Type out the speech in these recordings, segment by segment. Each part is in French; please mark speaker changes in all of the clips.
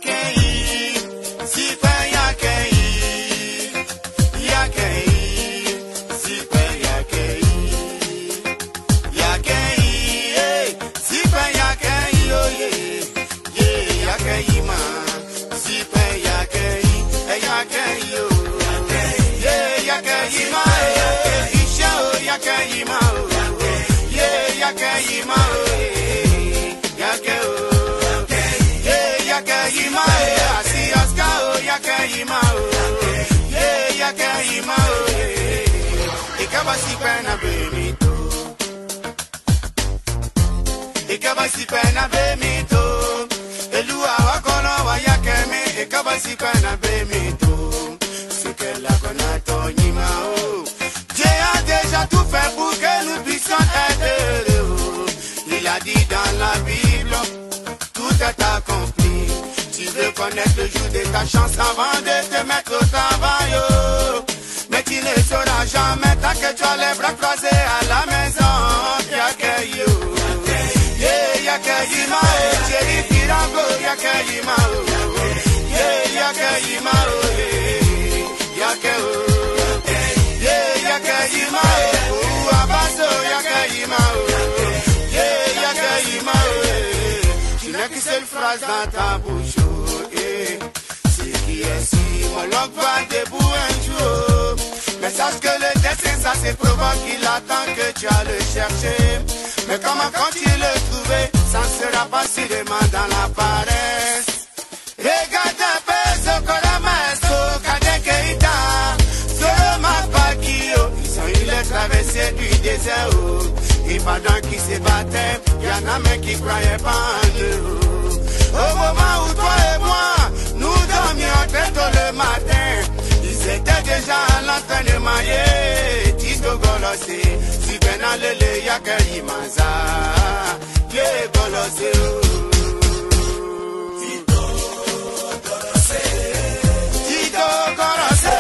Speaker 1: déjà tout fait pour que nous puissions être heureux. Il a dit dans la Bible, tout est accompli. Tu veux connaître le jour de ta chance avant de te mettre au travail. Oh. Mais tu ne sauras jamais tant que tu as les bras croisés à la maison. Yakeyo, Yakeyima, Jerry Pirango, Yakeyima, Yakeyima, Yakeo, Yakeyima, Abaso, Yakeyima, Yakeyima. Tu n'as qu'une seule phrase dans ta bouche. C'est qui est si mon langue va debout un jour. Mais sache que le destin, ça c'est provoque, il attend que tu as le chercher. Mais comment quand tu le trouves, ça ne sera pas si demain dans la paresse. Regarde un peu ce qu'on a maestro, Kadekeita, Solo Mapakio. Ils ont eu les traversées du désert. Et pendant qu'ils se battaient, il y en a même qui croyaient pas en eux. Au moment où toi et moi, nous dormions très tôt le matin, ils étaient déjà à l'entraînement. Tito Golosé, si Benal le Yakaimaza, Ye Golosé. Tito Golosé, Tito Golosé,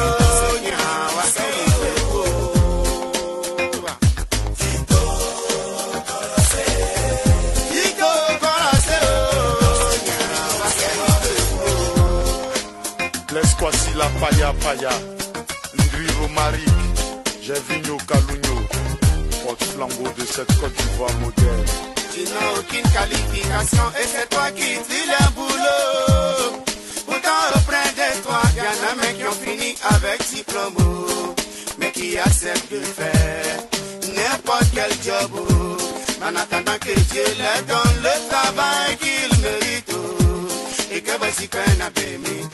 Speaker 2: Voici la paya, Ndrivo Marik, j'ai vigno Calugno, porte-flambeau de cette Côte d'Ivoire moderne.
Speaker 1: Tu n'as aucune qualification et c'est toi qui tries le boulot. Pourtant auprès de toi, y en a même qui ont fini avec diplôme, mais qui acceptent de faire n'importe quel job. En attendant que Dieu leur donne le travail qu'ils méritent. Et que voici qu'on a béni.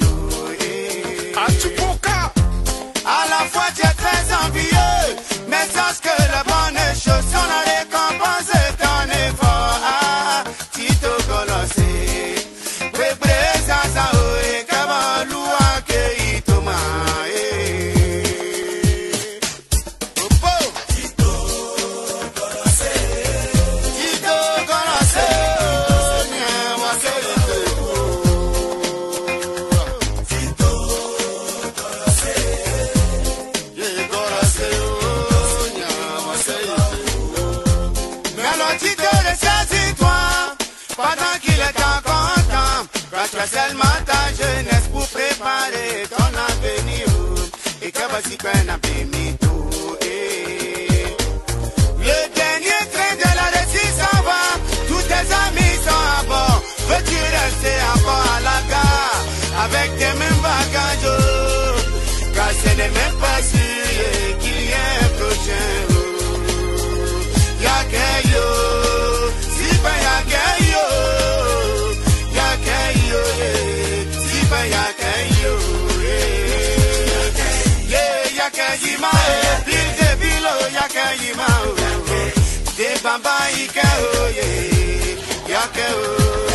Speaker 1: À la fois tu es très envieux, mais sache que la bonne chose, on a récompensé ton effort. Ah, Tito Golosé, Webreza Saoe, Kabalua Keitoma. Tito Golosé, Tito Golosé, pendant qu'il est encore temps, reste seulement ta jeunesse pour préparer ton avenir. Et que voici qu'on a béni tout. Le dernier train de la réussite s'en va, tous tes amis sont à bord. Veux-tu rester à bord à la gare avec tes mêmes bagages? Car ce n'est même pas sûr qu'il y ait un prochain. Yakeyo, si pas Yakeyo. Yakayima, pile de bilo, Yakayima, de Bamba Ikeo, Yakeo.